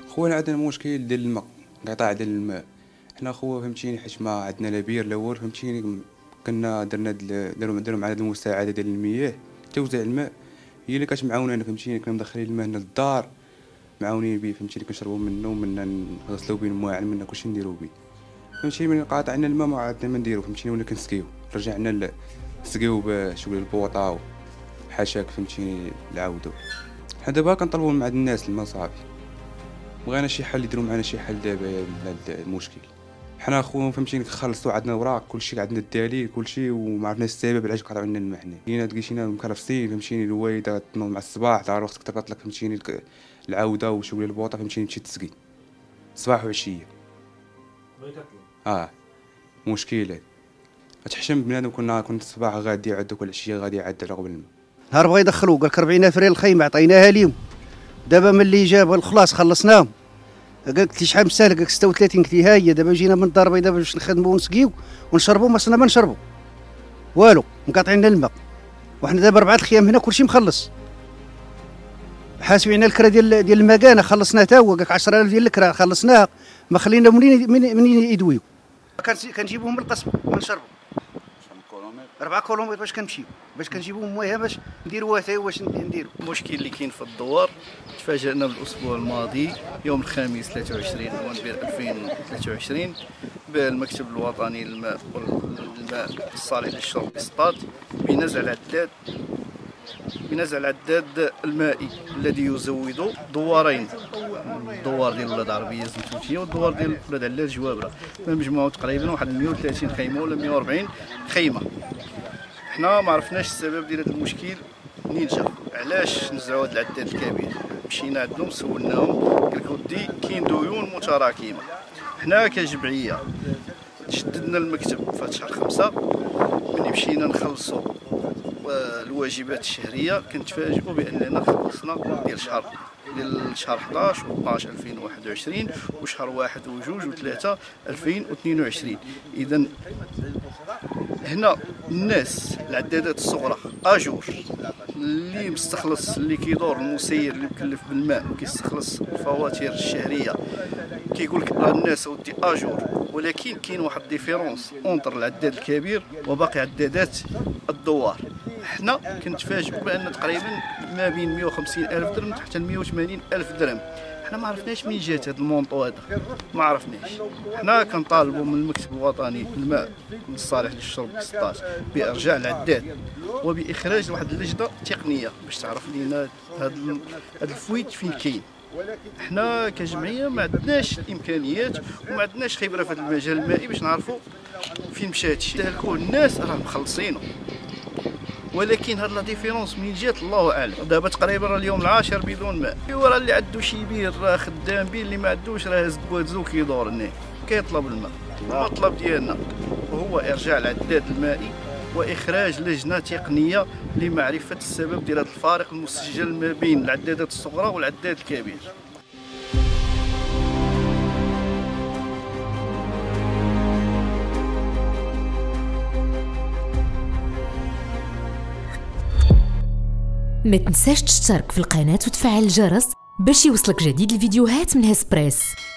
خويا عندنا مشكل ديال الماء، انقطاع ديال الماء. حنا خويا فهمتيني حيت ما عندنا لا بير لا والو فهمتيني. كنا داروا معنا هاد المساعده ديال المياه توزيع الماء، هي اللي كتمعاوننا فهمتيني. كنا مدخلين الماء هنا للدار معاونين بيه فهمتيني، كنشربوا منه ومنا نغسلوا به المواعن، منا كلشي نديروا به فهمتيني. من قاطع عنا الماء ما عندنا ما نديرو فهمتيني، ولا كنسقيو. رجعنا نسقيو بشغل البوطه وحاشاك فهمتيني نعاودو. حنا دابا كنطلبوا من عند الناس الماء صافي، بغينا شي حل يديروا معنا شي حل دابا لهذا المشكل. حنا خويا فهمتيني خلصوا عندنا اوراق كلشي، عندنا الدليل كلشي، وما عرفناش السبب علاش قطعوا لنا الماء. حنا جينا دقيشينا مكرفسين فهمتيني. الوالده تنوض مع الصباح تعرف خصك تقطلك فهمتيني العوده وشويه البوطه فهمتيني تمشي تسقي صباح وعشيه. مشكله كتحشم بنادم. كنا الصباح غادي يعدك والعشيه غادي يعد على قبل الماء. نهار بغا يدخلوا قال لك 40 فريال الخيمه عطيناها ليهم. دابا ملي جاب الخلاص خلصناهم. قالت لي شحال مسالك؟ قالك 36. قلت ها هي دابا جينا من الدار البيضاء باش نخدموا ونسقيو ونشربوا، ما صرنا ما نشربوا والو، مقاطعين الماء. وحنا دابا 4 ايام هنا كلشي مخلص. حاسبين الكرا ديال المكانه خلصناه تا هو. قالك 10000 ديال الكرا خلصناها، ما خلينا منين يدويو. كنجيبوهم من القصب ونشربوا 4 كيلومتر باش كنمشيو، باش كنجيبو مويه باش نديروها حتى واش نديرو. المشكل اللي كاين في الدوار تفاجئنا بالاسبوع الماضي يوم الخميس 23 نوفمبر 2023 بالمكتب الوطني للماء الصالح للشرب بسطات بنزع العداد المائي الذي يزود دوارين، الدوار ديال ولاد عربيه زنتوتيه والدوار ديال ولاد علاج جوابره، فمجموعه تقريبا واحد 130 خيمه ولا 140 خيمه. حنا ما عرفناش السبب ديال هذا المشكل منين جا، علاش نزعوا هذا العداد الكبير. مشينا عندهم سولناهم، قال لك ودي كاين ديون متراكمه. حنا كجمعيه شددنا المكتب في شهر 5 ملي مشينا نخلصوا الواجبات الشهريه، كنتفاجئوا باننا خلصنا ديال شهر 11 و12 2021 وشهر 1 و2 و3 2022. اذا هنا الناس العدادات الصغرى اجور اللي مستخلص، اللي كيدور المسير اللي مكلف بالماء وكيستخلص الفواتير الشهريه، كيقول لك الناس ودي اجور، ولكن كاين واحد ديفيرونس اونتر العداد الكبير وباقي عدادات الدوار. حنا كنتفاجئوا بان تقريبا ما بين 150,000 درهم حتى 180,000 درهم. حنا ما عرفناش منين جات هذا المونطو هذا، ما عرفناش. حنا كنطالبوا من المكتب الوطني للماء الصالح للشرب بسطات بارجاع العداد وباخراج واحد اللجنه تقنيه باش تعرف لينا هذا الفويت فين كاين. حنا كجمعيه ما عندناش الامكانيات وما عندناش خبره في هذا المجال المائي باش نعرفوا فين مشى هادشي. تهلكوا الناس راه مخلصينه، ولكن هاد لا ديفيرونس منين جات الله اعلم. دابا تقريبا اليوم العاشر بدون ماء. راه اللي عنده شي بير راه خدام به، اللي ما عندوش راه هز بواتزو كيدور هنا كيطلب الماء. المطلب ديالنا هو ارجاع العداد المائي واخراج لجنه تقنيه لمعرفه السبب ديال هذا الفارق المسجل ما بين العدادات الصغرى والعداد الكبير. ما تنساش تشترك في القناة وتفعل الجرس باش يوصلك جديد الفيديوهات من هسبريس.